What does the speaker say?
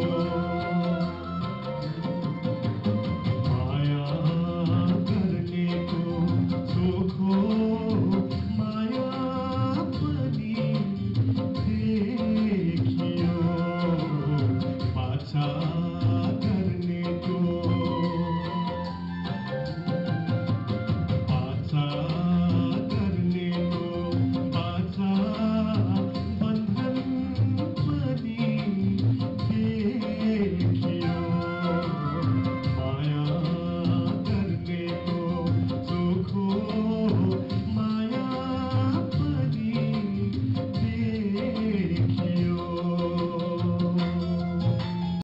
माया करने को सुख हो माया पनि देखियो पाछा करने को पाछा करने को पाछा बन्धन पनि देखियो माया करने को सुख हो